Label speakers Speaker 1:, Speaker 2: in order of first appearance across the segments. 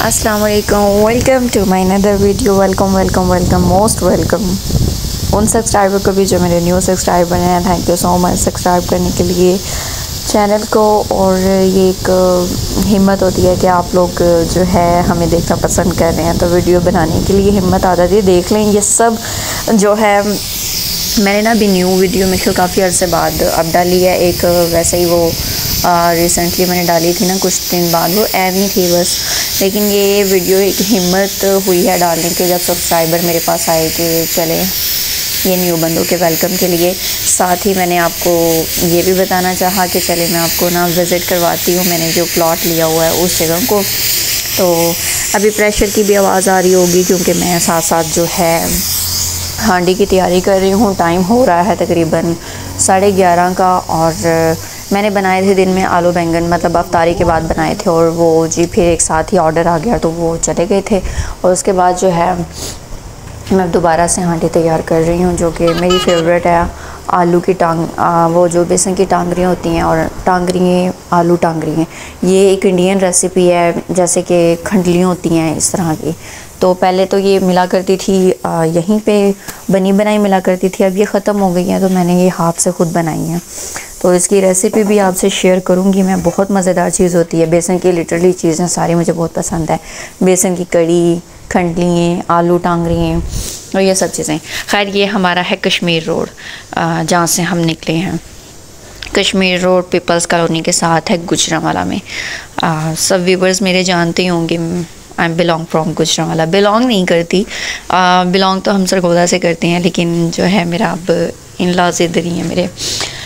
Speaker 1: अस्सलाम वालेकुम, welcome to my another video. Welcome welcome welcome, most welcome उन subscriber को भी जो मेरे न्यू सब्सक्राइबर हैं। Thank you so much subscribe करने के लिए चैनल को। और ये एक हिम्मत होती है कि आप लोग जो है हमें देखना पसंद कर रहे हैं, तो वीडियो बनाने के लिए हिम्मत आ जाती है। देख लें ये सब जो है मैंने ना अभी न्यू वीडियो में काफ़ी अर्से बाद अब डाली है। एक वैसे ही वो रिसेंटली मैंने डाली थी ना, कुछ दिन बाद, वो एवं थी बस। लेकिन ये वीडियो एक हिम्मत हुई है डालने के, जब सब्सक्राइबर मेरे पास आए कि चले ये न्यू बंदों के वेलकम के लिए। साथ ही मैंने आपको ये भी बताना चाहा कि चले मैं आपको ना विज़िट करवाती हूँ मैंने जो प्लॉट लिया हुआ है उस जगह को। तो अभी प्रेशर की भी आवाज़ आ रही होगी क्योंकि मैं साथ साथ जो है हांडी की तैयारी कर रही हूँ। टाइम हो रहा है तकरीबन 11:30 का, और मैंने बनाए थे दिन में आलू बैंगन, मतलब अफ्तारी के बाद बनाए थे, और वो जी फिर एक साथ ही ऑर्डर आ गया तो वो चले गए थे। और उसके बाद जो है मैं दोबारा से हांडी तैयार कर रही हूँ, जो कि मेरी फेवरेट है। आलू की वो जो बेसन की टांगरियाँ होती हैं, और टांगरियाँ आलू टांगरियाँ, ये एक इंडियन रेसिपी है, जैसे कि खंडलियाँ होती हैं इस तरह की। तो पहले तो ये मिला करती थी यहीं पे बनी बनाई मिला करती थी, अब ये ख़त्म हो गई है, तो मैंने ये हाथ से ख़ुद बनाई है। तो इसकी रेसिपी भी आपसे शेयर करूँगी मैं। बहुत मज़ेदार चीज़ होती है बेसन की, लिटरली चीज़ें सारी मुझे बहुत पसंद है। बेसन की कड़ी, खंडलियाँ, आलू टांगरियाँ और ये सब चीज़ें। खैर ये हमारा है कश्मीर रोड, जहाँ से हम निकले हैं। कश्मीर रोड पीपल्स कॉलोनी के साथ है गुजरांवाला में। सब व्यूवर्स मेरे जानते ही होंगे, I am belong from Gujranwala. Belong नहीं करती, बिलोंग तो हम सरगोदा से करते हैं, लेकिन जो है मेरा अब इन लॉज इधर ही है मेरे।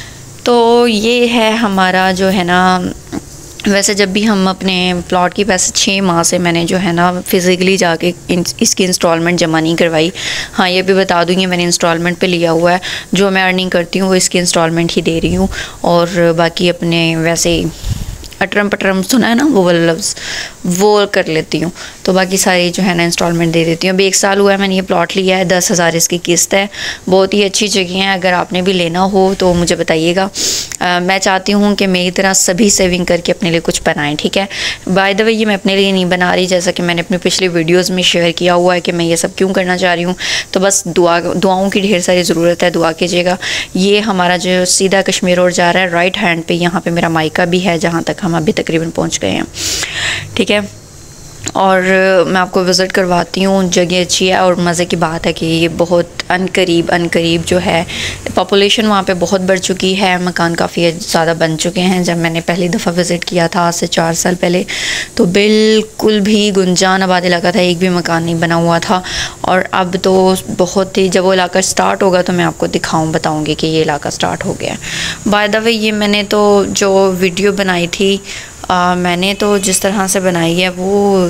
Speaker 1: तो ये है हमारा जो है ना, वैसे जब भी हम अपने प्लॉट की पैसे 6 माह से मैंने जो है ना फ़िज़िकली जाके इसकी इंस्टॉलमेंट जमा नहीं करवाई। हाँ ये भी बता दूँगी मैंने इंस्टॉलमेंट पे लिया हुआ है। जो मैं अर्निंग करती हूँ वो इसकी इंस्टॉलमेंट ही दे रही हूँ, और बाकी अपने वैसे अटरम पटरम सुना है ना वो वाला लफ्ज़, वो कर लेती हूँ। तो बाकी सारी जो है ना इंस्टॉलमेंट दे देती हूँ। अभी 1 साल हुआ है मैंने ये प्लॉट लिया है, 10,000 इसकी किस्त है। बहुत ही अच्छी जगह है, अगर आपने भी लेना हो तो मुझे बताइएगा। मैं चाहती हूँ कि मेरी तरह सभी सेविंग करके अपने लिए कुछ बनाएं, ठीक है। बाय द वे ये मैं अपने लिए नहीं बना रही, जैसा कि मैंने अपने पिछले वीडियोज़ में शेयर किया हुआ है कि मैं ये सब क्यों करना चाह रही हूँ। तो बस दुआओं की ढेर सारी ज़रूरत है, दुआ कीजिएगा। ये हमारा जो सीधा कश्मीर रोड जा रहा है, राइट हैंड पे यहाँ पे मेरा मायका भी है, जहाँ तक हम अभी तकरीबन पहुँच गए हैं, ठीक है। और मैं आपको विज़िट करवाती हूँ। जगह अच्छी है, और मज़े की बात है कि ये बहुत अनकरीब जो है पॉपुलेशन वहाँ पे बहुत बढ़ चुकी है। मकान काफ़ी ज़्यादा बन चुके हैं। जब मैंने पहली दफ़ा विज़िट किया था आज से 4 साल पहले, तो बिल्कुल भी गुंजान आबाद इलाका था, एक भी मकान नहीं बना हुआ था। और अब तो बहुत ही, जब वो इलाका स्टार्ट होगा तो मैं आपको बताऊँगी कि ये इलाका स्टार्ट हो गया है। बाय द वे ये मैंने तो जो वीडियो बनाई थी, मैंने तो जिस तरह से बनाई है वो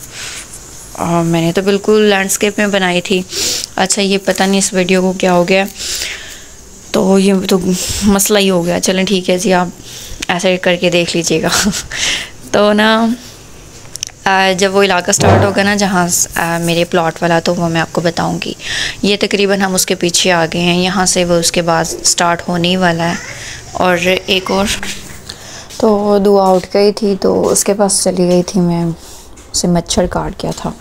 Speaker 1: मैंने तो बिल्कुल लैंडस्केप में बनाई थी। अच्छा ये पता नहीं इस वीडियो को क्या हो गया, तो ये तो मसला ही हो गया। चलें ठीक है जी, आप ऐसे करके देख लीजिएगा। तो ना जब वो इलाका स्टार्ट होगा ना जहाँ मेरे प्लॉट वाला, तो वो मैं आपको बताऊंगी। ये तकरीबन हम उसके पीछे आ गए हैं, यहाँ से वो उसके बाद स्टार्ट होने ही वाला है। और एक और तो दुआ उठ गई थी, तो उसके पास चली गई थी मैं, उसे मच्छर काट गया था।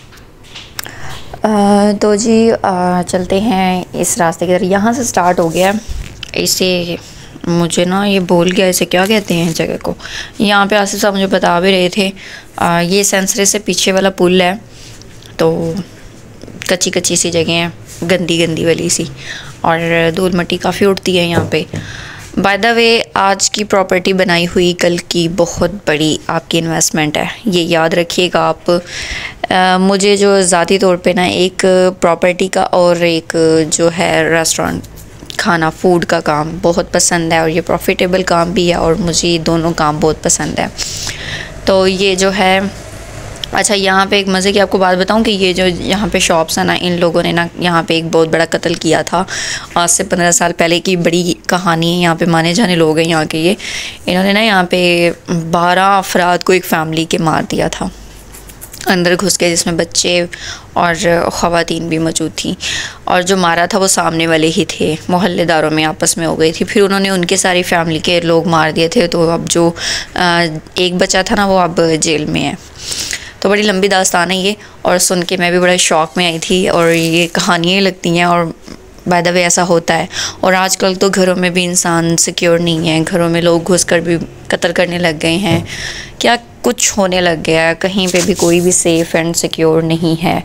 Speaker 1: तो जी चलते हैं इस रास्ते की तरफ। यहाँ से स्टार्ट हो गया इसे, मुझे ना ये भूल गया इसे क्या कहते हैं जगह को। यहाँ पे आसिफ साहब मुझे बता भी रहे थे। ये सेंसरे से पीछे वाला पुल है, तो कच्ची सी जगह है, गंदी वाली सी, और धूल मिट्टी काफ़ी उड़ती है यहाँ पे। बाय द वे आज की प्रॉपर्टी बनाई हुई कल की बहुत बड़ी आपकी इन्वेस्टमेंट है, ये याद रखिएगा आप। मुझे जो ज़ाती तौर पे ना एक प्रॉपर्टी का और एक जो है रेस्टोरेंट खाना फूड का काम बहुत पसंद है, और ये प्रॉफिटेबल काम भी है, और मुझे दोनों काम बहुत पसंद है। तो ये जो है, अच्छा यहाँ पे एक मज़े की आपको बात बताऊँ कि ये जो यहाँ पे शॉप्स है ना, इन लोगों ने ना यहाँ पे एक बहुत बड़ा कत्ल किया था आज से 15 साल पहले की बड़ी कहानी है। यहाँ पे माने जाने लोग हैं यहाँ के, ये इन्होंने ना यहाँ पे 12 अफराद को एक फैमिली के मार दिया था अंदर घुस के, जिसमें बच्चे और ख़वातीन भी मौजूद थी। और जो मारा था वो सामने वाले ही थे, मोहल्लेदारों में आपस में हो गई थी। फिर उन्होंने उनके सारी फैमिली के लोग मार दिए थे। तो अब जो एक बच्चा था ना वो अब जेल में है। तो बड़ी लंबी दास्तान है ये, और सुन के मैं भी बड़ा शौक़ में आई थी। और ये कहानियाँ लगती हैं, और बाय द वे ऐसा होता है। और आजकल तो घरों में भी इंसान सिक्योर नहीं है, घरों में लोग घुसकर भी कत्ल करने लग गए हैं, क्या कुछ होने लग गया है, कहीं पे भी कोई भी सेफ़ एंड सिक्योर नहीं है।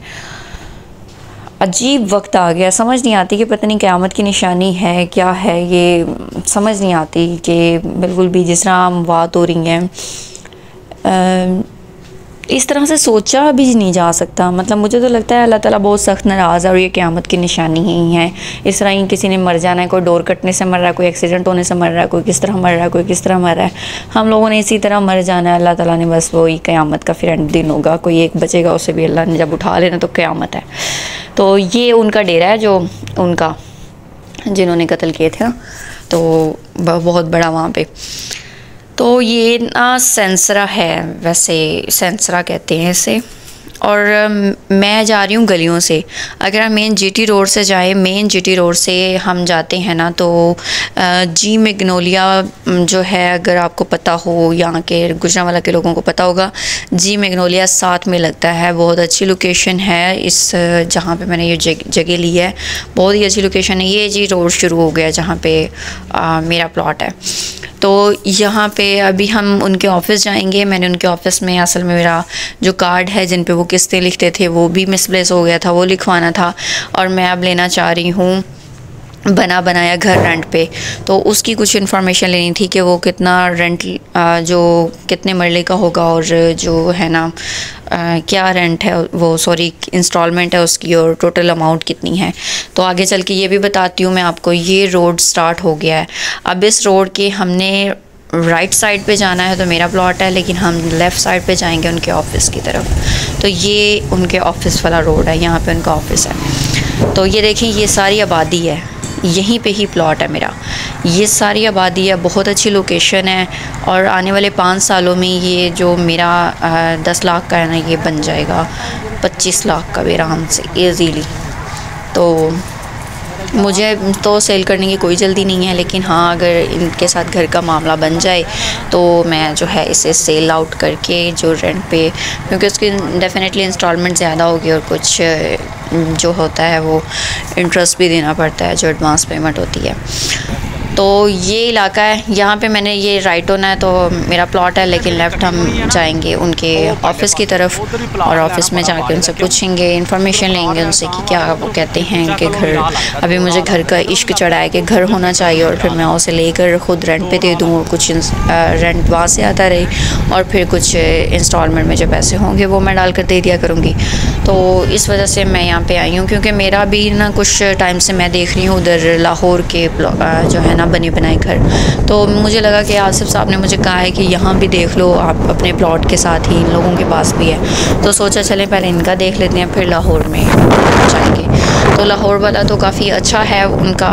Speaker 1: अजीब वक्त आ गया, समझ नहीं आती कि पता नहीं क़यामत की निशानी है क्या है, ये समझ नहीं आती कि बिल्कुल भी जिस तरह अमवात हो रही हैं इस तरह से सोचा भी नहीं जा सकता। मतलब मुझे तो लगता है अल्लाह ताला बहुत सख्त नाराज़ है, और ये क़यामत की निशानी ही है। इस तरह ही किसी ने मर जाना है, कोई डोर कटने से मर रहा है, कोई एक्सीडेंट होने से मर रहा है, कोई किस तरह मर रहा है, कोई किस तरह मर रहा है, हम लोगों ने इसी तरह मर जाना है। अल्लाह ताला ने बस वही क़यामत का फिर एंड दिन होगा, कोई एक बचेगा, उसे भी अल्लाह ने जब उठा लेना तो क़यामत है। तो ये उनका डेरा है, जो उनका जिन्होंने कत्ल किए थे ना, तो बहुत बड़ा वहाँ पे। तो ये ना सेंसरा है, वैसे सेंसरा कहते हैं इसे। और मैं जा रही हूँ गलियों से। अगर हम मेन जीटी रोड से जाए, मेन जीटी रोड से हम जाते हैं ना, तो जी मैग्नोलिया जो है, अगर आपको पता हो, यहाँ के गुजरांवाला के लोगों को पता होगा, जी मैग्नोलिया साथ में लगता है। बहुत अच्छी लोकेशन है इस जहाँ पे मैंने ये जगह ली है, बहुत ही अच्छी लोकेशन है। ये जी रोड शुरू हो गया जहाँ पे मेरा प्लॉट है। तो यहाँ पे अभी हम उनके ऑफ़िस जाएंगे। मैंने उनके ऑफ़िस में असल में मेरा जो कार्ड है जिन पे वो किस्तें लिखते थे वो भी मिसप्लेस हो गया था, वो लिखवाना था। और मैं अब लेना चाह रही हूँ बना बनाया घर रेंट पे। तो उसकी कुछ इन्फॉर्मेशन लेनी थी कि वो कितना रेंट जो कितने मरले का होगा, और जो है ना क्या रेंट है वो, सॉरी इंस्टॉलमेंट है उसकी, और टोटल अमाउंट कितनी है। तो आगे चल के ये भी बताती हूँ मैं आपको। ये रोड स्टार्ट हो गया है। अब इस रोड के हमने राइट साइड पे जाना है, तो मेरा प्लॉट है, लेकिन हम लेफ़्ट साइड पे जाएंगे उनके ऑफ़िस की तरफ। तो ये उनके ऑफ़िस वाला रोड है, यहाँ पे उनका ऑफ़िस है। तो ये देखें, ये सारी आबादी है, यहीं पे ही प्लॉट है मेरा। ये सारी आबादी है, बहुत अच्छी लोकेशन है, और आने वाले 5 सालों में ये जो मेरा 10 लाख का है ना, ये बन जाएगा 25 लाख का भी आराम से ईज़िली। तो मुझे तो सेल करने की कोई जल्दी नहीं है, लेकिन हाँ अगर इनके साथ घर का मामला बन जाए तो मैं जो है इसे सेल आउट करके जो रेंट पे, क्योंकि उसकी डेफिनेटली इंस्टॉलमेंट ज़्यादा होगी, और कुछ जो होता है वो इंटरेस्ट भी देना पड़ता है, जो एडवांस पेमेंट होती है। तो ये इलाका है, यहाँ पे मैंने ये राइट होना है, तो मेरा प्लॉट है, लेकिन लेफ़्ट हम जाएंगे उनके ऑफ़िस की तरफ, और ऑफ़िस में जाके उनसे पूछेंगे, इन्फॉर्मेशन लेंगे उनसे कि क्या वो कहते हैं कि घर, अभी मुझे घर का इश्क चढ़ा है कि घर होना चाहिए, और फिर मैं उसे लेकर ख़ुद रेंट पे दे दूँ, और कुछ रेंट वहाँ से आता रहे, और फिर कुछ इंस्टॉलमेंट में जो पैसे होंगे वो मैं डाल कर दे दिया करूँगी। तो इस वजह से मैं यहाँ पे आई हूँ, क्योंकि मेरा भी ना कुछ टाइम से मैं देख रही हूँ उधर लाहौर के जो है ना बने बनाए घर। तो मुझे लगा कि आसिफ साहब ने मुझे कहा है कि यहाँ भी देख लो आप अपने प्लॉट के साथ ही, इन लोगों के पास भी है। तो सोचा चलें पहले इनका देख लेते हैं, फिर लाहौर में जाएंगे। तो लाहौर वाला तो काफ़ी अच्छा है उनका।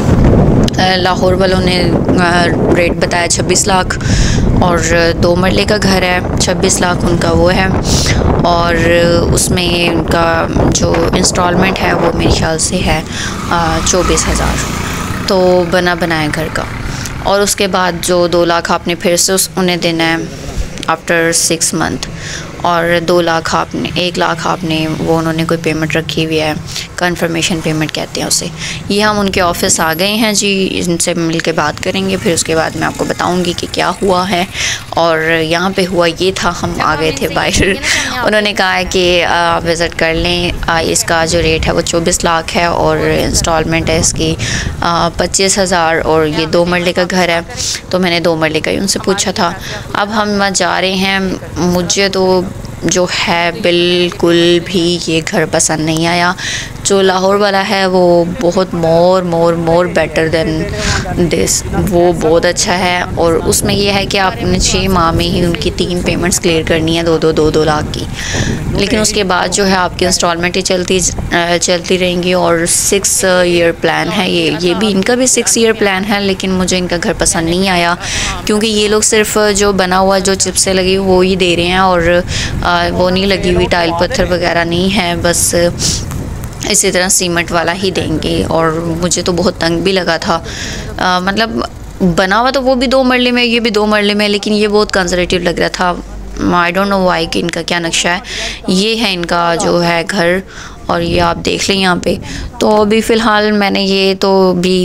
Speaker 1: लाहौर वालों ने रेट बताया 26 लाख, और 2 मरले का घर है, 26 लाख उनका वो है। और उसमें उनका जो इंस्टॉलमेंट है वो मेरे ख्याल से है 24,000, तो बना बनाया घर का। और उसके बाद जो 2 लाख आपने फिर से उन्हें देना है आफ्टर 6 मंथ, और 2 लाख आपने 1 लाख आपने वो उन्होंने कोई पेमेंट रखी हुई है, कंफर्मेशन पेमेंट कहते हैं उसे। ये हम उनके ऑफ़िस आ गए हैं जी, इनसे मिल के बात करेंगे, फिर उसके बाद मैं आपको बताऊंगी कि क्या हुआ है। और यहाँ पे हुआ ये था, हम आ गए थे बाहर, उन्होंने कहा है कि विज़िट कर लें। इसका जो रेट है वो 24 लाख है, और इंस्टॉलमेंट है इसकी 25,000, और ये 2 मरले का घर है। तो मैंने 2 मरले का ही उनसे पूछा था। अब हम जा रहे हैं, मुझे तो जो है बिल्कुल भी ये घर पसंद नहीं आया। जो लाहौर वाला है वो बहुत मोर बेटर देन दिस, वो बहुत अच्छा है। और उसमें ये है कि आपने 6 माह में ही उनकी 3 पेमेंट्स क्लियर करनी है, 2 लाख की। लेकिन उसके बाद जो है आपकी इंस्टॉलमेंट ही चलती रहेंगी। और 6 ईयर प्लान है ये भी इनका भी 6 ईयर प्लान है। लेकिन मुझे इनका घर पसंद नहीं आया, क्योंकि ये लोग सिर्फ जो बना हुआ जो चिप्सें लगी वो ही दे रहे हैं, और वो नहीं लगी हुई टाइल पत्थर वगैरह नहीं है, बस इसी तरह सीमेंट वाला ही देंगे। और मुझे तो बहुत तंग भी लगा था, मतलब बना हुआ तो वो भी 2 मरले में, ये भी 2 मरले में, लेकिन ये बहुत कंजर्वेटिव लग रहा था। आई डोंट नो वाई कि इनका क्या नक्शा है। ये है इनका जो है घर, और ये आप देख लें यहाँ पे। तो अभी फ़िलहाल मैंने ये तो भी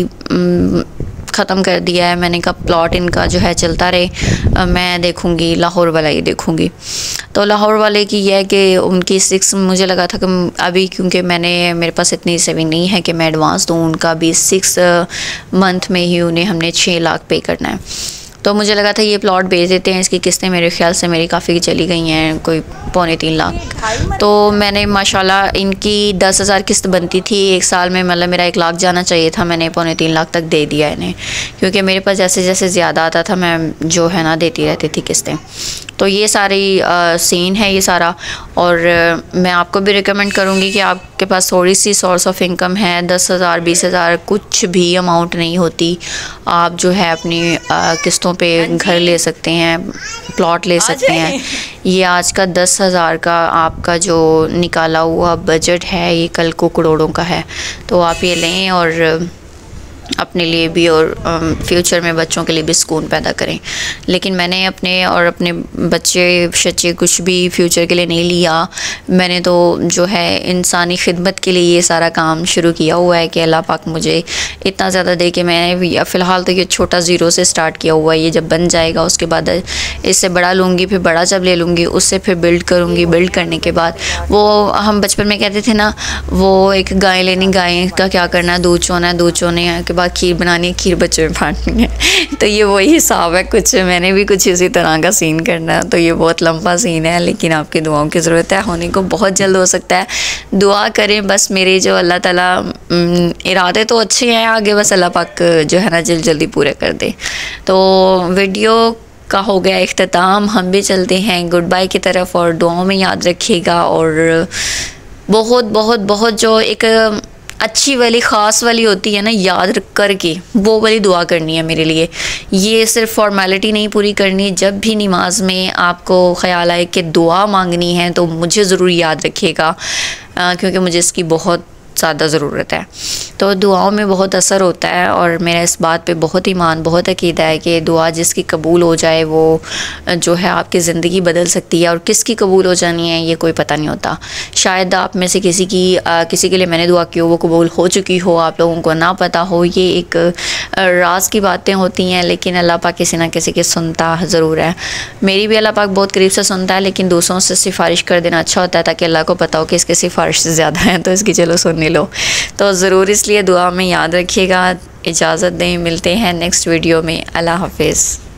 Speaker 1: ख़त्म कर दिया है। मैंने कहा प्लॉट इनका जो है चलता रहे, मैं देखूँगी लाहौर वाला ही देखूँगी। तो लाहौर वाले की यह है कि उनकी 6 मुझे लगा था कि अभी क्योंकि मेरे पास इतनी सेविंग नहीं है कि मैं एडवांस दूँ, उनका भी 6 मंथ में ही उन्हें हमने 6 लाख पे करना है। तो मुझे लगा था ये प्लॉट बेच देते हैं, इसकी किस्तें मेरे ख्याल से मेरी काफ़ी चली गई हैं, कोई 2.25 लाख। तो मैंने माशाल्लाह इनकी 10,000 किस्त बनती थी एक साल में, मतलब मेरा 1 लाख जाना चाहिए था, मैंने 2.25 लाख तक दे दिया इन्हें, क्योंकि मेरे पास जैसे जैसे ज़्यादा आता था मैं जो है ना देती रहती थी किस्तें। तो ये सारी सीन है ये सारा। और मैं आपको भी रिकमेंड करूँगी कि आपके पास थोड़ी सी सोर्स ऑफ इनकम है, 10,000 20,000 कुछ भी अमाउंट नहीं होती। आप जो है अपनी किस्तों पे घर ले सकते हैं, प्लॉट ले सकते हैं। ये आज का 10,000 का आपका जो निकाला हुआ बजट है, ये कल को करोड़ों का है। तो आप ये लें और अपने लिए भी और फ्यूचर में बच्चों के लिए भी सुकून पैदा करें। लेकिन मैंने अपने बच्चे कुछ भी फ्यूचर के लिए नहीं लिया। मैंने तो जो है इंसानी खिदमत के लिए ये सारा काम शुरू किया हुआ है कि अल्लाह पाक मुझे इतना ज़्यादा दे कि मैं फ़िलहाल तो ये छोटा ज़ीरो से स्टार्ट किया हुआ है। ये जब बन जाएगा उसके बाद इससे बड़ा लूँगी, फिर बड़ा जब ले लूँगी उससे फिर बिल्ड करूँगी। बिल्ड करने के बाद वो हम बचपन में कहते थे ना, वो एक गाय लेनी, गाय का क्या करना है, दूध चोना है, दूध चोने के बाद खीर बनानी है, खीर बच्चों में बांटनी है। तो ये वही हिसाब है, कुछ मैंने भी कुछ इसी तरह का सीन करना है। तो ये बहुत लंबा सीन है, लेकिन आपकी दुआओं की ज़रूरत है, होने को बहुत जल्द हो सकता है। दुआ करें बस, मेरे जो अल्लाह ताला इरादे तो अच्छे हैं, आगे बस अल्लाह पाक जो है ना जल्दी पूरे कर दे। तो वीडियो का हो गया इख्तिताम, हम भी चलते हैं गुड बाय की तरफ, और दुआओं में याद रखिएगा। और बहुत बहुत बहुत जो एक अच्छी वाली ख़ास वाली होती है ना, याद करके वो वाली दुआ करनी है मेरे लिए। ये सिर्फ फॉर्मेलिटी नहीं पूरी करनी, जब भी नमाज में आपको ख्याल आए कि दुआ मांगनी है तो मुझे ज़रूर याद रखिएगा, क्योंकि मुझे इसकी बहुत ज़्यादा ज़रूरत है। तो दुआओं में बहुत असर होता है, और मेरा इस बात पे बहुत ईमान, बहुत अकीदा है कि दुआ जिसकी कबूल हो जाए वो जो है आपकी ज़िंदगी बदल सकती है। और किसकी कबूल हो जानी है ये कोई पता नहीं होता। शायद आप में से किसी के लिए मैंने दुआ की हो, वो कबूल हो चुकी हो, आप लोगों को ना पता हो। ये एक राज की बातें होती हैं, लेकिन अल्लाह पाक किसी ना किसी की सुनता ज़रूर है। मेरी भी अल्लाह पाक बहुत करीब से सुनता है, लेकिन दूसरों से सिफारिश कर देना अच्छा होता है, ताकि अल्लाह को पता हो कि इसकी सिफारिश से ज़्यादा है तो इसकी चलो सुन लो। तो ज़रूर इसलिए दुआ में याद रखिएगा। इजाज़त दें, मिलते हैं नेक्स्ट वीडियो में। अल्लाह हाफिज़।